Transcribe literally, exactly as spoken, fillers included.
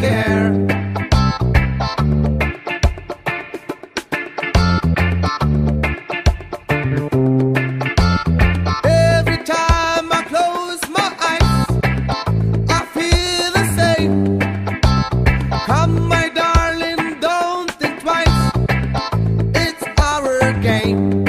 care. Every time I close my eyes, I feel the same. Come, my darling, don't think twice. It's our game.